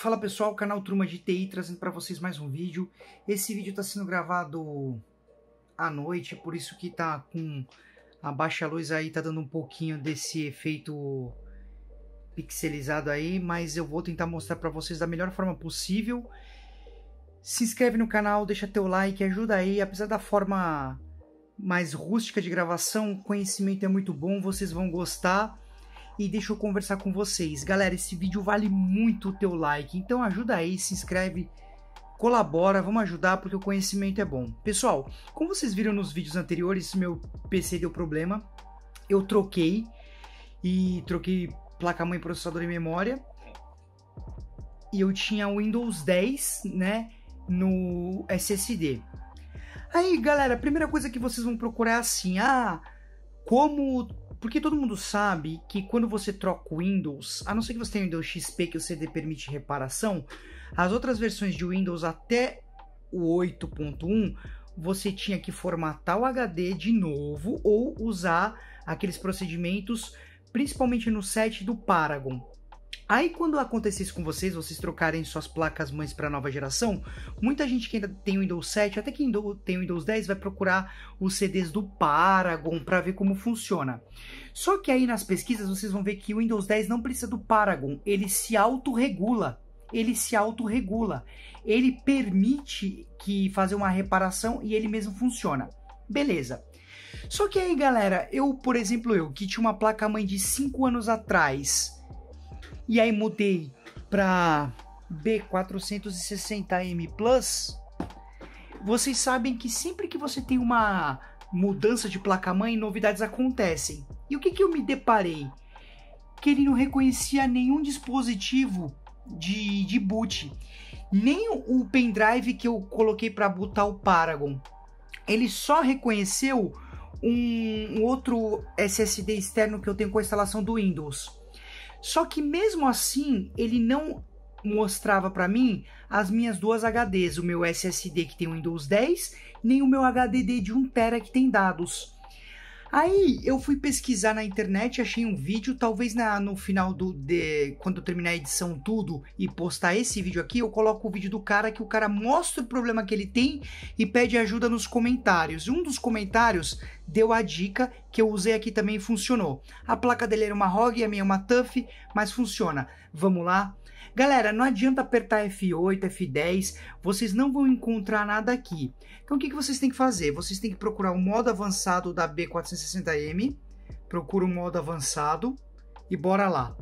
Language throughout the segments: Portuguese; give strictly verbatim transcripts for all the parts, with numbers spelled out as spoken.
Fala pessoal, canal Turma de T I trazendo para vocês mais um vídeo. Esse vídeo está sendo gravado à noite, por isso que tá com a baixa luz aí, tá dando um pouquinho desse efeito pixelizado aí, mas eu vou tentar mostrar para vocês da melhor forma possível. Se inscreve no canal, deixa teu like, ajuda aí, apesar da forma mais rústica de gravação, o conhecimento é muito bom, vocês vão gostar. E deixa eu conversar com vocês. Galera, esse vídeo vale muito o teu like, então ajuda aí, se inscreve, colabora, vamos ajudar porque o conhecimento é bom. Pessoal, como vocês viram nos vídeos anteriores, meu P C deu problema. Eu troquei, e troquei placa-mãe, processador e memória. E eu tinha o Windows dez, né, no S S D. Aí, galera, a primeira coisa que vocês vão procurar é assim, ah, como... Porque todo mundo sabe que quando você troca o Windows, a não ser que você tenha o Windows X P que o C D permite reparação, as outras versões de Windows até o oito ponto um, você tinha que formatar o H D de novo ou usar aqueles procedimentos, principalmente no sete do Paragon. Aí quando acontecer isso com vocês, vocês trocarem suas placas-mães para a nova geração, muita gente que ainda tem o Windows sete, até quem tem o Windows dez, vai procurar os C Ds do Paragon para ver como funciona. Só que aí nas pesquisas vocês vão ver que o Windows dez não precisa do Paragon, ele se autorregula. Ele se autorregula. Ele permite que fazer uma reparação e ele mesmo funciona. Beleza. Só que aí, galera, eu, por exemplo, eu que tinha uma placa-mãe de cinco anos atrás... E aí mudei para B quatrocentos e sessenta M Plus. Vocês sabem que sempre que você tem uma mudança de placa-mãe, novidades acontecem. E o que, que eu me deparei? Que ele não reconhecia nenhum dispositivo de, de boot. Nem o pendrive que eu coloquei para bootar o Paragon. Ele só reconheceu um, um outro S S D externo que eu tenho com a instalação do Windows. Só que mesmo assim, ele não mostrava para mim as minhas duas H Ds, o meu S S D que tem o Windows dez, nem o meu H D D de um tera que tem dados. Aí eu fui pesquisar na internet, achei um vídeo, talvez na, no final do de, quando eu terminar a edição tudo e postar esse vídeo aqui, eu coloco o vídeo do cara que o cara mostra o problema que ele tem e pede ajuda nos comentários. Um dos comentários deu a dica que eu usei aqui também e funcionou. A placa dele era uma R O G e a minha é uma T U F, mas funciona. Vamos lá? Galera, não adianta apertar F oito, F dez, vocês não vão encontrar nada aqui. Então o que, que vocês têm que fazer? Vocês têm que procurar o modo avançado da B quatrocentos e sessenta M, procura o modo avançado e bora lá.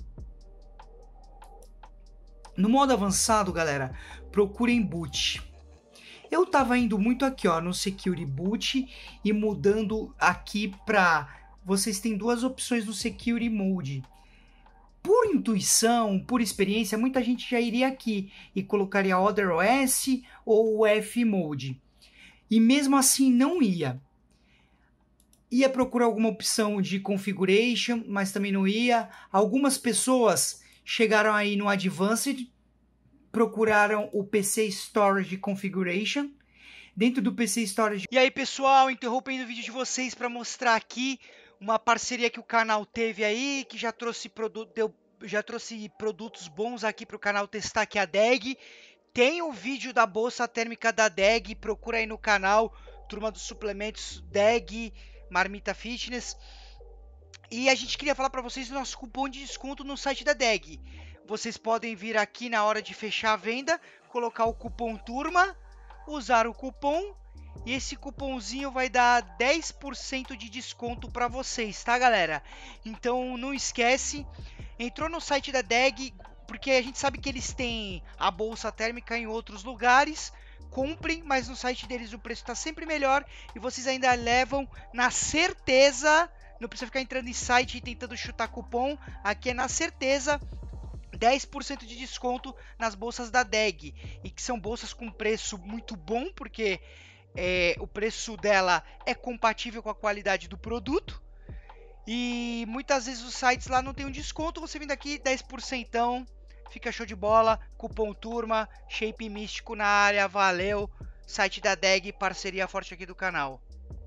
No modo avançado, galera, procurem boot. Eu tava indo muito aqui, ó, no Security Boot e mudando aqui para... Vocês têm duas opções no Security Mode. Por intuição, por experiência, muita gente já iria aqui e colocaria Other O S ou o F Mode. E mesmo assim não ia. Ia procurar alguma opção de Configuration, mas também não ia. Algumas pessoas chegaram aí no Advanced, procuraram o P C Storage Configuration. Dentro do P C Storage... E aí, pessoal, interrompendo o vídeo de vocês para mostrar aqui uma parceria que o canal teve aí, que já trouxe produto, deu, já trouxe produtos bons aqui para o canal testar, que é a D E G. Tem o vídeo da bolsa térmica da D E G, procura aí no canal, Turma dos Suplementos, D E G, Marmita Fitness. E a gente queria falar para vocês do nosso cupom de desconto no site da D E G. Vocês podem vir aqui na hora de fechar a venda, colocar o cupom TURMA, usar o cupom e esse cupomzinho vai dar dez por cento de desconto para vocês, tá, galera? Então não esquece, entrou no site da D E G, porque a gente sabe que eles têm a bolsa térmica em outros lugares, comprem, mas no site deles o preço está sempre melhor e vocês ainda levam na certeza, não precisa ficar entrando em site e tentando chutar cupom, aqui é na certeza, dez por cento de desconto nas bolsas da D E G, e que são bolsas com preço muito bom, porque é, o preço dela é compatível com a qualidade do produto, e muitas vezes os sites lá não tem um desconto, você vindo aqui, dez por cento, fica show de bola, cupom TURMA, Shape Místico na área, valeu, site da D E G, parceria forte aqui do canal.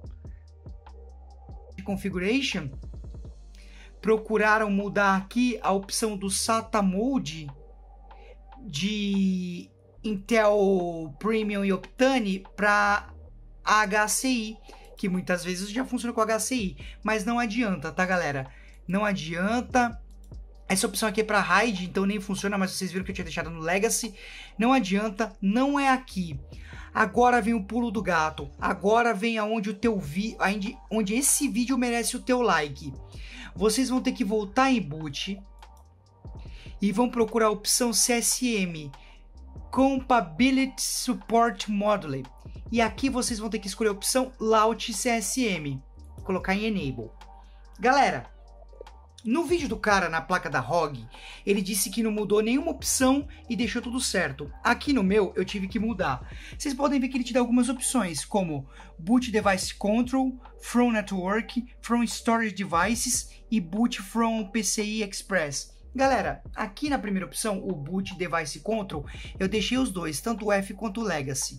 Configuration, procuraram mudar aqui a opção do SATA Mode de Intel Premium e Optane para H C I, que muitas vezes já funciona com H C I, mas não adianta, tá, galera? Não adianta. Essa opção aqui é para R A I D, então nem funciona, mas vocês viram que eu tinha deixado no Legacy. Não adianta, não é aqui. Agora vem o pulo do gato. Agora vem aonde o teu vi, onde esse vídeo merece o teu like. Vocês vão ter que voltar em boot e vão procurar a opção C S M, Compatibility Support Module. E aqui vocês vão ter que escolher a opção Launch C S M, colocar em Enable. Galera, no vídeo do cara na placa da R O G, ele disse que não mudou nenhuma opção e deixou tudo certo. Aqui no meu, eu tive que mudar. Vocês podem ver que ele te dá algumas opções, como Boot Device Control, From Network, From Storage Devices e Boot From P C I Express. Galera, aqui na primeira opção, o Boot Device Control, eu deixei os dois, tanto o F quanto o Legacy.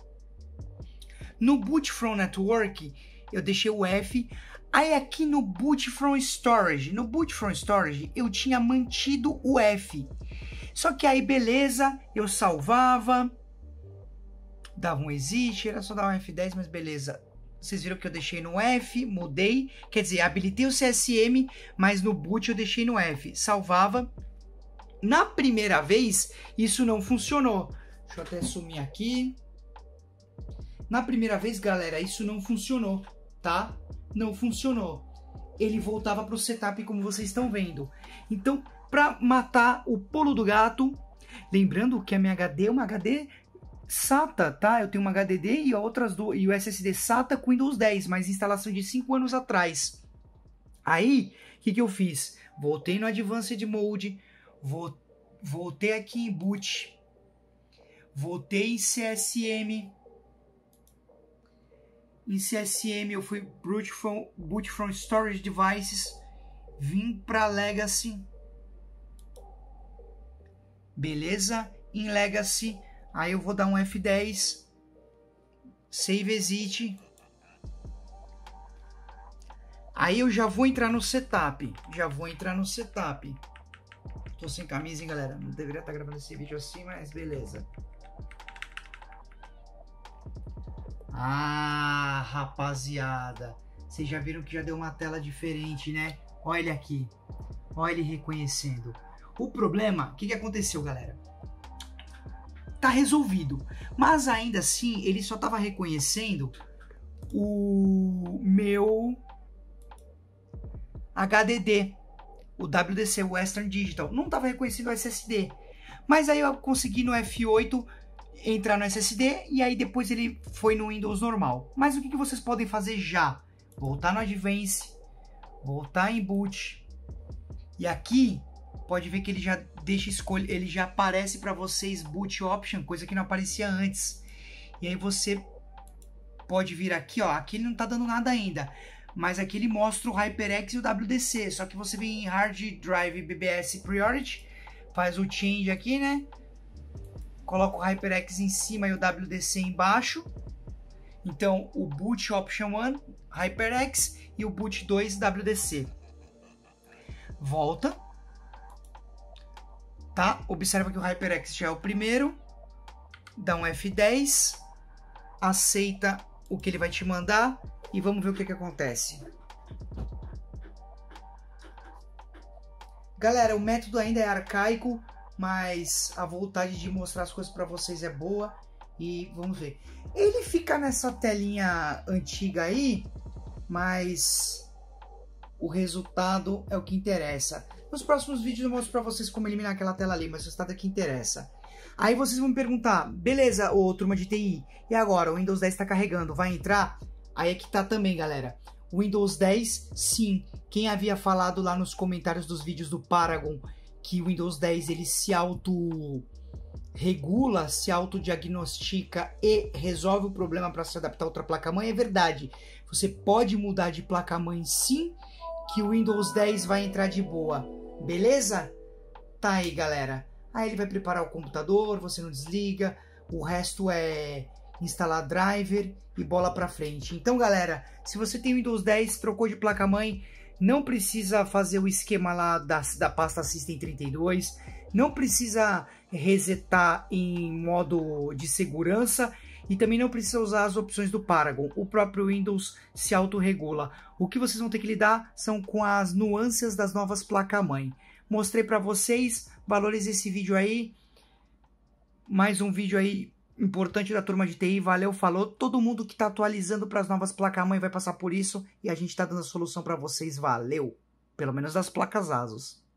No Boot From Network, eu deixei o F. Aí aqui no Boot From Storage, no Boot From Storage eu tinha mantido o F. Só que aí beleza, eu salvava, dava um exit, era só dar um F dez, mas beleza. Vocês viram que eu deixei no F, mudei, quer dizer, habilitei o C S M, mas no boot eu deixei no F, salvava. Na primeira vez, isso não funcionou. Deixa eu até sumir aqui. Na primeira vez, galera, isso não funcionou, tá? Não funcionou. Ele voltava para o setup como vocês estão vendo. Então, para matar o pulo do gato, lembrando que a minha H D é uma H D SATA, tá? Eu tenho uma H D D e outras do e o S S D SATA com Windows dez, mas instalação de cinco anos atrás. Aí, o que, que eu fiz? Voltei no Advanced Mode, vo, voltei aqui em Boot, voltei em C S M. Em C S M eu fui boot from, boot from Storage Devices, vim para Legacy, beleza? Em Legacy, aí eu vou dar um F dez, Save Exit, aí eu já vou entrar no setup, já vou entrar no setup. Tô sem camisa, hein, galera? Não deveria estar gravando esse vídeo assim, mas beleza. Ah, rapaziada, vocês já viram que já deu uma tela diferente, né? Olha ele aqui, olha ele reconhecendo. O problema, o que, que aconteceu, galera? Tá resolvido, mas ainda assim ele só tava reconhecendo o meu H D D, o W D C, o Western Digital, não tava reconhecendo o S S D. Mas aí eu consegui no F oito entrar no S S D e aí depois ele foi no Windows normal. Mas o que, que vocês podem fazer já? Voltar no Advance, voltar em Boot, e aqui pode ver que ele já deixa escolher, ele já aparece para vocês Boot Option, coisa que não aparecia antes. E aí você pode vir aqui, ó, aqui ele não tá dando nada ainda, mas aqui ele mostra o HyperX e o W D C, só que você vem em Hard Drive B B S Priority, faz o change aqui, né? Coloca o HyperX em cima e o W D C embaixo. Então, o Boot Option um, HyperX, e o Boot dois, W D C. Volta. Tá? Observa que o HyperX já é o primeiro. Dá um F dez. Aceita o que ele vai te mandar. E vamos ver o que, que acontece. Galera, o método ainda é arcaico, mas a vontade de mostrar as coisas para vocês é boa. E vamos ver. Ele fica nessa telinha antiga aí, mas o resultado é o que interessa. Nos próximos vídeos eu mostro para vocês como eliminar aquela tela ali, mas o resultado é que interessa. Aí vocês vão me perguntar, beleza, ô turma de T I, e agora o Windows dez está carregando, vai entrar? Aí é que tá também, galera. O Windows dez, sim. Quem havia falado lá nos comentários dos vídeos do Paragon que o Windows dez ele se auto regula, se autodiagnostica e resolve o problema para se adaptar a outra placa-mãe, é verdade. Você pode mudar de placa-mãe sim, que o Windows dez vai entrar de boa. Beleza? Tá aí, galera. Aí ele vai preparar o computador, você não desliga, o resto é instalar driver e bola pra frente. Então, galera, se você tem Windows dez, trocou de placa-mãe, não precisa fazer o esquema lá da, da pasta System trinta e dois, não precisa resetar em modo de segurança e também não precisa usar as opções do Paragon. O próprio Windows se autorregula. O que vocês vão ter que lidar são com as nuances das novas placas-mãe. Mostrei para vocês, valorize esse vídeo aí. Mais um vídeo aí importante da turma de T I. Valeu, falou. Todo mundo que está atualizando para as novas placas-mãe vai passar por isso e a gente está dando a solução para vocês. Valeu! Pelo menos das placas ASUS.